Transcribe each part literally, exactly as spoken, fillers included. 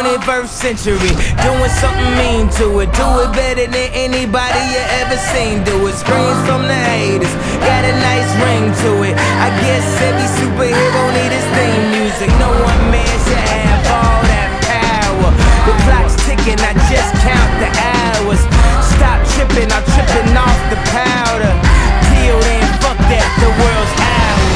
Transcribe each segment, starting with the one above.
twenty-first century, doing something mean to it. Do it better than anybody you ever seen do it. Screams from the haters, got a nice ring to it. I guess every superhero need his theme music. No one man should have all that power. The clock's ticking, I just count the hours. Stop tripping, I'm tripping off the powder. Till then, fuck that, the world's ours.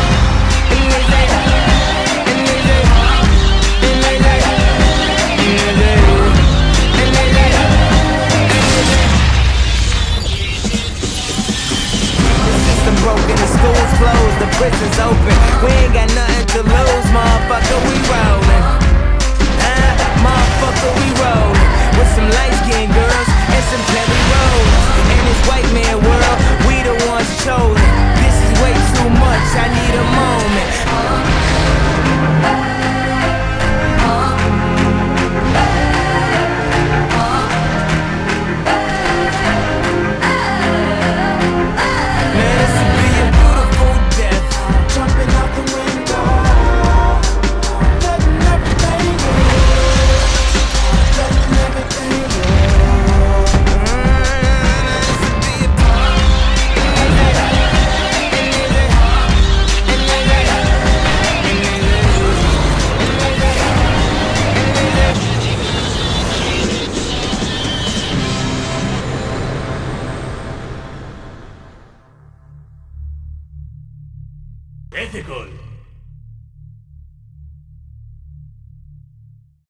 Broken, the school's closed, the prison's open. We ain't got nothing to lose, motherfucker, we rollin'. Uh, motherfucker, we rollin'. With some light-skinned girls and some Kelly Rollins. In this white man world, we the ones chosen. This is way too much, I need a moment. Ethical.